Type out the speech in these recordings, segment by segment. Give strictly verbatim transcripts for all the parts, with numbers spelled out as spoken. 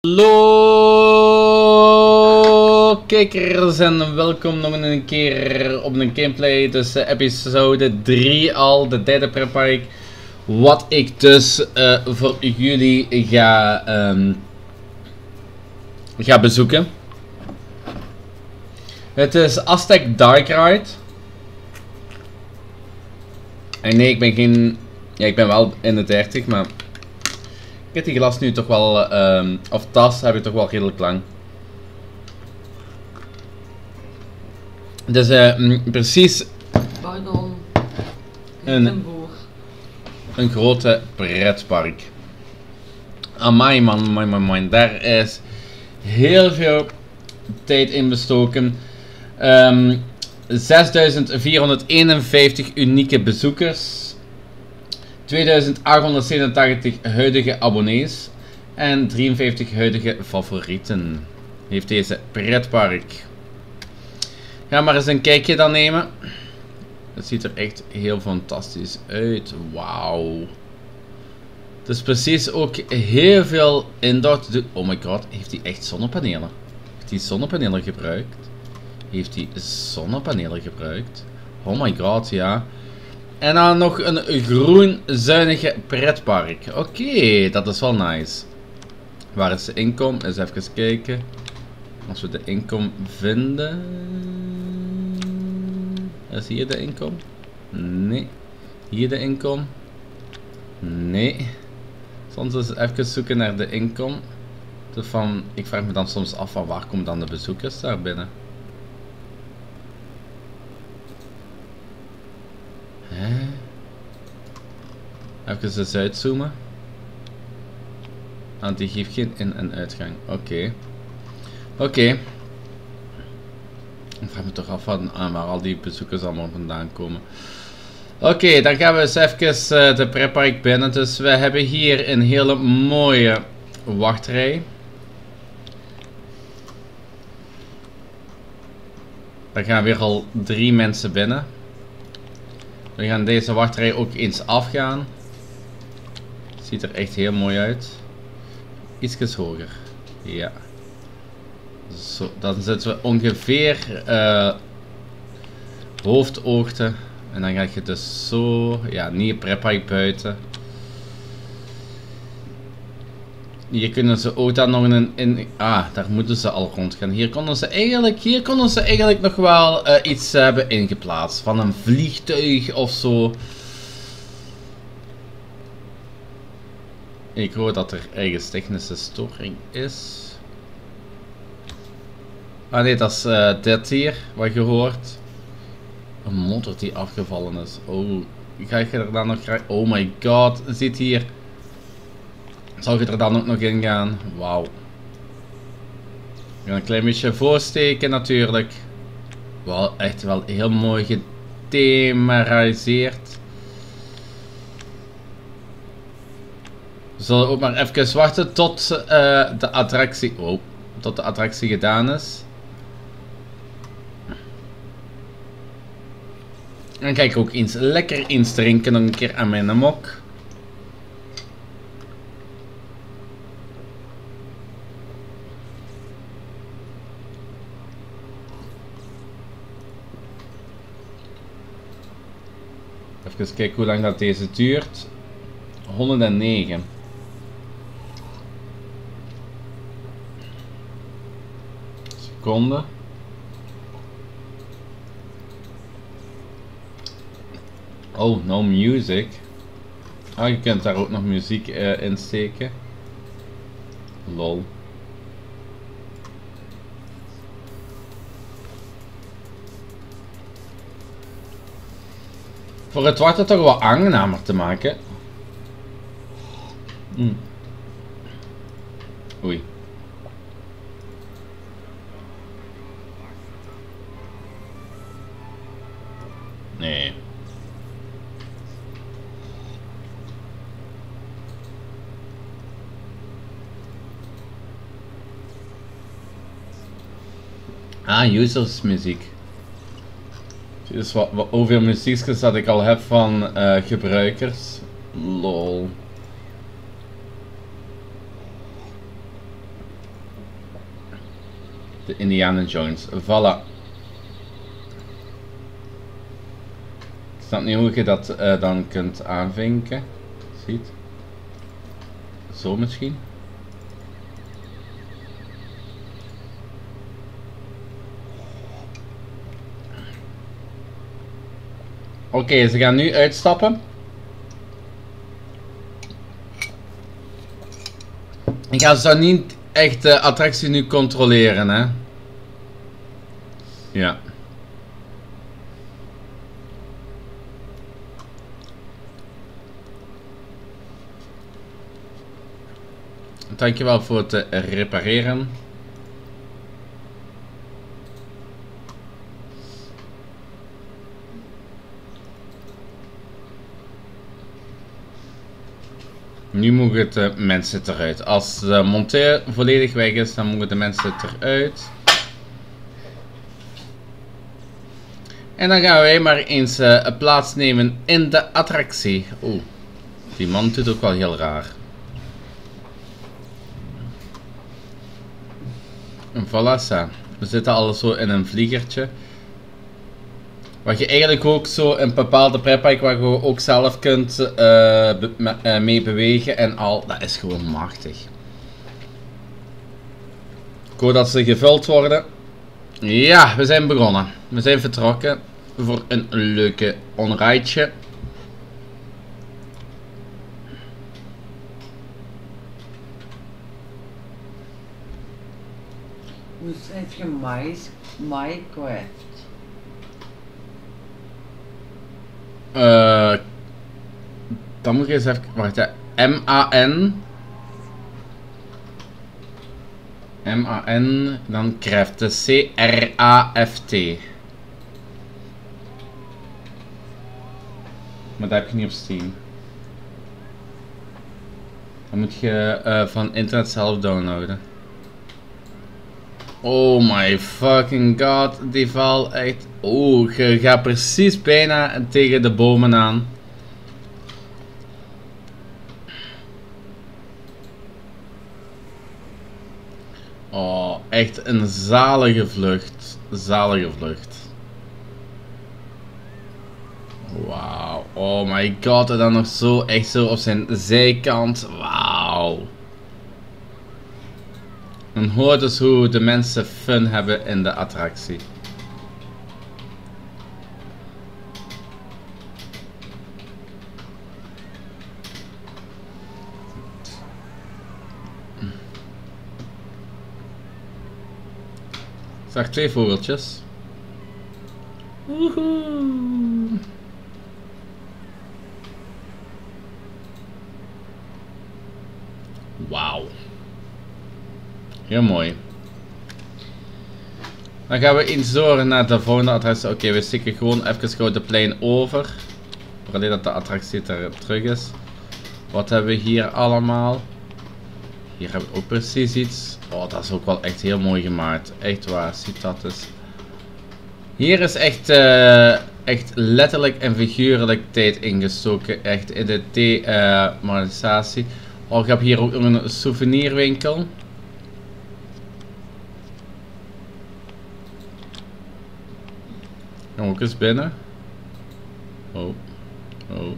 Hallo kijkers en welkom nog een keer op een gameplay, dus uh, episode drie al, de derde preppark, wat ik dus uh, voor jullie ga, um, ga bezoeken. Het is Aztec Dark Ride. En nee, ik ben geen, ja ik ben wel in de dertig, maar ik heb die glas nu toch wel, um, of tas heb ik toch wel redelijk lang. Dus uh, precies Pardon. een, een grote pretpark. Amai man, man, man, man, daar is heel veel tijd in bestoken. Um, zesduizend vierhonderdeenenvijftig unieke bezoekers. tweeduizend achthonderdzevenentachtig huidige abonnees en drieënvijftig huidige favorieten heeft deze pretpark. Ga maar eens een kijkje dan nemen. Het ziet er echt heel fantastisch uit. Wauw. Het is precies ook heel veel indoor te doen. Oh my god, heeft hij echt zonnepanelen? Heeft hij zonnepanelen gebruikt? Heeft hij zonnepanelen gebruikt? Oh my god, ja. En dan nog een groen zuinige pretpark. Oké, okay, dat is wel nice. Waar is de inkom? Eens even kijken. Als we de inkom vinden. Is hier de inkom? Nee. Hier de inkom? Nee. Soms eens even zoeken naar de inkom. Dus van, ik vraag me dan soms af van waar komen dan de bezoekers daar binnen? Hè? Even eens uitzoomen. Want die geeft geen in- en uitgang. Oké. Okay. Oké. Okay. Ik vraag me toch af van, ah, waar al die bezoekers allemaal vandaan komen. Oké, okay, dan gaan we eens even uh, de pretpark binnen. Dus we hebben hier een hele mooie wachtrij. Er gaan weer al drie mensen binnen. We gaan deze wachtrij ook eens afgaan. Ziet er echt heel mooi uit. Ietsjes hoger. Ja. Zo, dan zitten we ongeveer uh, hoofdoogte. En dan ga je dus zo. Ja, niet pretpark buiten. Hier kunnen ze ook dan nog een in. Ah, daar moeten ze al rond gaan. Hier konden ze eigenlijk, hier konden ze eigenlijk nog wel uh, iets hebben ingeplaatst. Van een vliegtuig of zo. Ik hoor dat er ergens technische storing is. Ah nee, dat is uh, dit hier, wat je hoort. Een motor die afgevallen is. Oh, ga je er dan nog graag... Oh my god, zit hier. Zal je er dan ook nog in gaan? Wauw. Ik ga een klein beetje voorsteken natuurlijk. Wel, echt wel heel mooi gethematiseerd. We zullen ook maar even wachten tot uh, de attractie... Oh, tot de attractie gedaan is. En kijk ook eens lekker eens drinken nog een keer aan mijn mok. Even kijken hoe lang dat deze duurt. honderdnegen. Seconde. Oh, no music. Ah, je kunt daar ook nog muziek uh, in steken. Lol. Voor het water toch wel aangenamer te maken. Mm. Oei. Nee. Ah, users muziek. Dus wat, wat, hoeveel muziekjes dat ik al heb van uh, gebruikers. Lol. De Indiana Jones. Voilà. Ik snap niet hoe je dat uh, dan kunt aanvinken. Ziet. Zo misschien. Oké, okay, ze gaan nu uitstappen. Ik ga zo niet echt de attractie nu controleren, hè. Ja. Dankjewel voor het repareren. Nu mogen de mensen eruit. Als de monteur volledig weg is, dan mogen de mensen eruit. En dan gaan wij maar eens uh, plaatsnemen in de attractie. Oeh, die man doet ook wel heel raar. En voilà, ça. We zitten al zo in een vliegertje. Wat je eigenlijk ook zo een bepaalde pretpark waar je ook zelf kunt uh, be me uh, mee bewegen en al. Dat is gewoon machtig. Ik hoor dat ze gevuld worden. Ja, we zijn begonnen. We zijn vertrokken voor een leuke onrijdje. Hoe schrijf je mais? Minecraft. Uh, dan moet je eens even. Wacht, hè. M A N. M A N. Dan Craft. C R A F T. Maar dat heb je niet op Steam. Dan moet je uh, van internet zelf downloaden. Oh my fucking god, die val echt. Oh, je gaat precies bijna tegen de bomen aan. Oh, echt een zalige vlucht. Zalige vlucht. Wauw. Oh my god, en dan nog zo, echt zo op zijn zijkant. Wauw. En hoor dus hoe de mensen fun hebben in de attractie. Ik zag twee vogeltjes. Woehoe. Wauw. Heel mooi. Dan gaan we eens door naar de volgende attractie. Oké, okay, we stikken gewoon even gewoon de plein over. Voordat dat de attractie er terug is. Wat hebben we hier allemaal? Hier hebben we ook precies iets. Oh, dat is ook wel echt heel mooi gemaakt. Echt waar, ziet dat eens. Hier is echt, uh, echt letterlijk en figuurlijk tijd ingestoken. Echt in de thematisatie. Uh, oh, ik heb hier ook nog een souvenirwinkel. Kom ook eens binnen. Oh. Oh.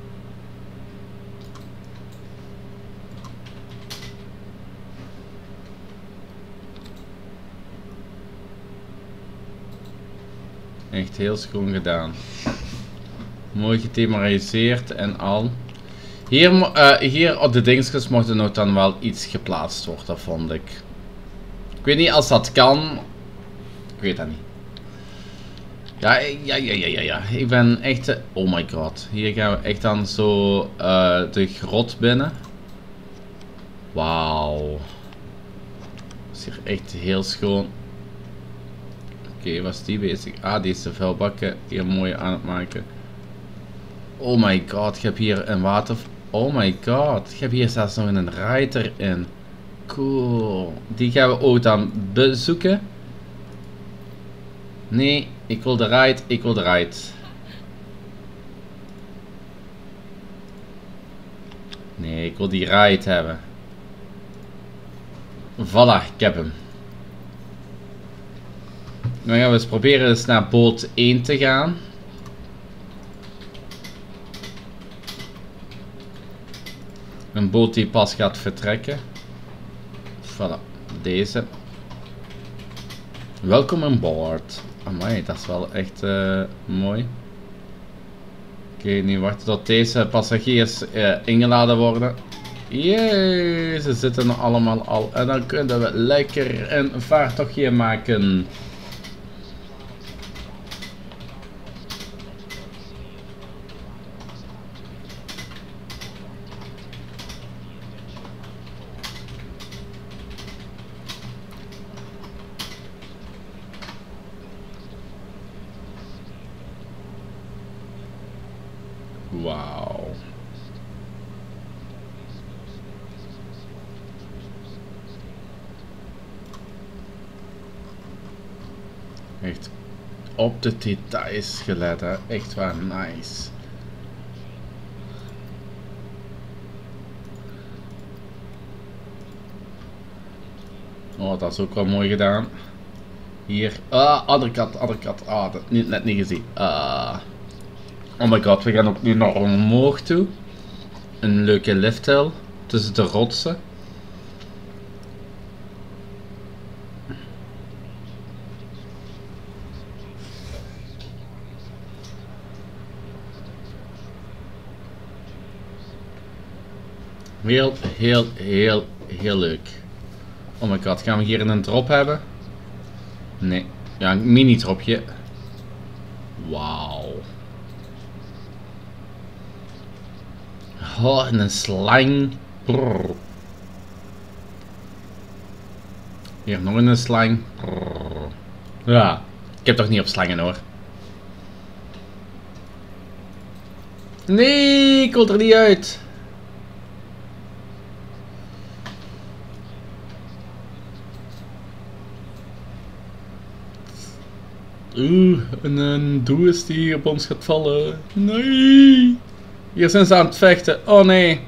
Echt heel schoon gedaan. Mooi gethematiseerd en al. Hier, uh, hier op de dingetjes mochten nog dan wel iets geplaatst worden, vond ik. Ik weet niet als dat kan. Ik weet dat niet. Ja, ja, ja, ja, ja, ja. Ik ben echt... Uh, oh my god. Hier gaan we echt dan zo uh, de grot binnen. Wauw. Dat is hier echt heel schoon. Oké, okay, was die bezig? Ah, die is de vuilbakken hier mooi aan het maken. Oh my god, ik heb hier een water... Oh my god, ik heb hier zelfs nog een rider in. Cool. Die gaan we ook dan bezoeken. Nee, ik wil de ride, ik wil de ride. Nee, ik wil die ride hebben. Voilà, ik heb hem. Dan gaan we eens proberen eens naar boot één te gaan. Een boot die pas gaat vertrekken. Voilà, deze. Welkom aan boord. Amai, dat is wel echt uh, mooi. Oké, okay, nu wachten tot deze passagiers uh, ingeladen worden. Jee, ze zitten allemaal al. En dan kunnen we lekker een vaartochtje maken. Wauw. Echt op de details gelet, hè. Echt waar, nice. Oh, dat is ook wel mooi gedaan. Hier. Ah, andere kant, andere kant. Ah, dat niet, net niet gezien. Ah. Oh my god, we gaan ook nu naar omhoog toe. Een leuke lifthill tussen de rotsen. Heel, heel, heel, heel leuk. Oh my god, gaan we hier een drop hebben? Nee. Ja, een mini dropje. Wauw. Oh, en een slang. Brrr. Hier nog een slang. Brrr. Ja, ik heb toch niet op slangen hoor. Nee, ik wil er niet uit. Oeh, een, een doos die op ons gaat vallen. Nee. Hier zijn ze aan het vechten. Oh nee.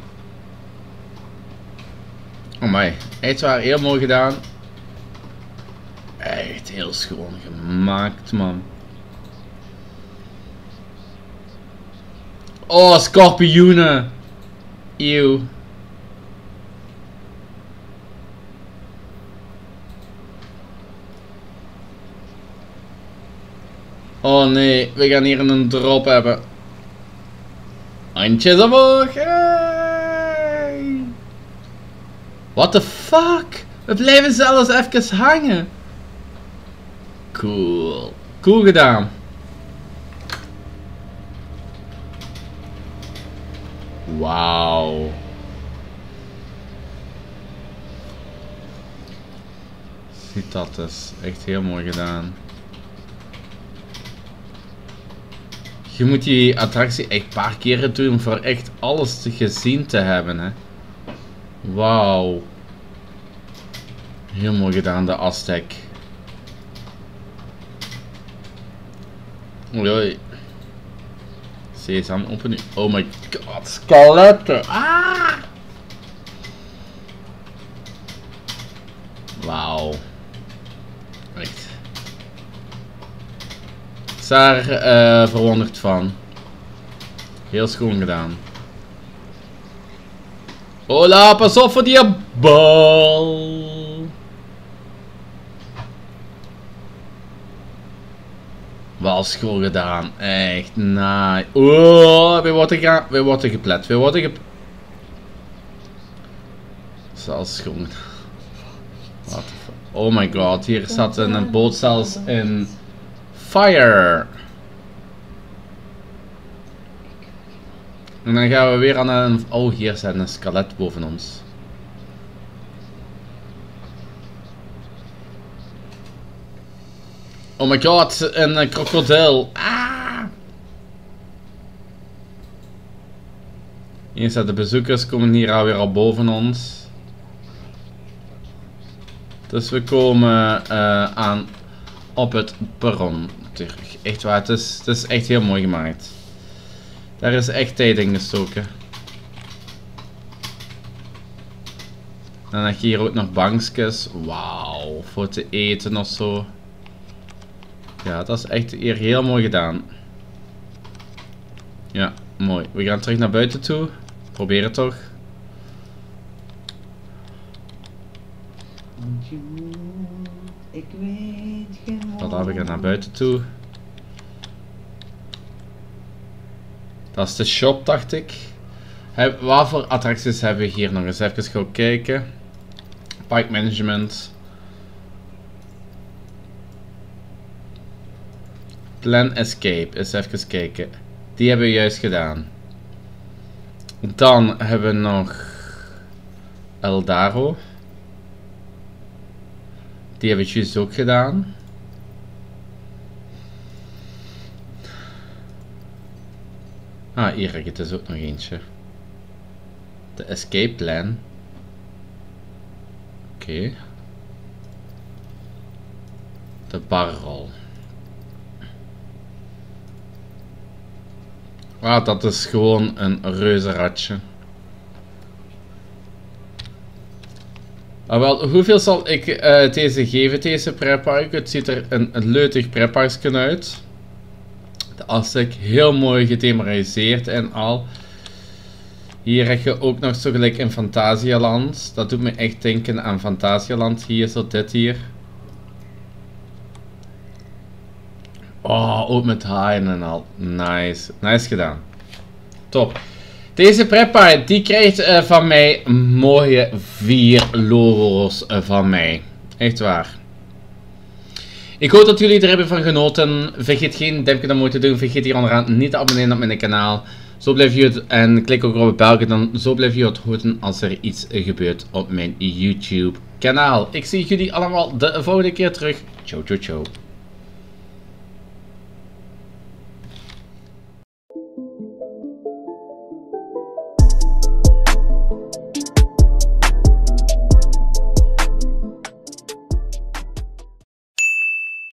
Oh my. Echt waar, heel mooi gedaan. Echt heel schoon gemaakt, man. Oh, schorpioenen. Eeuw. Oh nee, we gaan hier een drop hebben. Handjes omhoog. Hey. What the fuck? We blijven zelfs even hangen. Cool. Cool gedaan. Wauw. Ziet dat dus. Echt heel mooi gedaan. Je moet die attractie echt een paar keren doen voor echt alles te gezien te hebben, hè. Wauw. Heel mooi gedaan, de Aztec. Oei, oei. Sesam, open nu. Oh my god, skeletten. Ah! Wauw. Echt. Daar uh, verwonderd van. Heel schoon gedaan. Hola, pas op voor die bal. Wel schoon gedaan. Echt nice. Oh, we worden, ga we worden geplet. We worden geplet. Zelfs schoon. What the fuck? Oh my god, hier zat een boot zelfs in fire. En dan gaan we weer aan een... Oh, hier zit een skelet boven ons. Oh my god, een krokodil. Ah! Hier zijn de bezoekers, komen hier alweer al boven ons. Dus we komen uh, aan op het perron terug. Echt waar, het is, het is echt heel mooi gemaakt. Daar is echt tijd in gestoken. Dan heb je hier ook nog bankjes. Wauw, voor te eten of zo. Ja, dat is echt hier heel mooi gedaan. Ja, mooi. We gaan terug naar buiten toe. Probeer het toch. Ik weet gewoon. Voilà, we gaan naar buiten toe. Dat is de shop, dacht ik. He, wat voor attracties hebben we hier nog eens even gaan kijken? Park management. Plan escape, eens even kijken. Die hebben we juist gedaan. Dan hebben we nog Eldaro. Die hebben we juist ook gedaan. Ah, hier heb ik dus ook nog eentje. De escape plan. Oké. Okay. De barrel. Ah, dat is gewoon een reuzenradje. Ah, wel, hoeveel zal ik uh, deze geven, deze pretpark? Het ziet er een, een leutig pretparkje uit. De afstek heel mooi gethematiseerd en al. Hier heb je ook nog zo gelijk in Fantasialand. Dat doet me echt denken aan Fantasialand. Hier zo dit hier. Oh, ook met haaien en al. Nice. Nice gedaan. Top. Deze pretpark die krijgt uh, van mij mooie vier logo's uh, van mij. Echt waar. Ik hoop dat jullie er hebben van genoten. Vergeet geen duimpje omhoog te doen. Vergeet hier onderaan niet te abonneren op mijn kanaal. Zo blijf je het, en klik ook op het belletje, dan zo blijf je het horen als er iets gebeurt op mijn YouTube kanaal. Ik zie jullie allemaal de volgende keer terug. Ciao, ciao, ciao.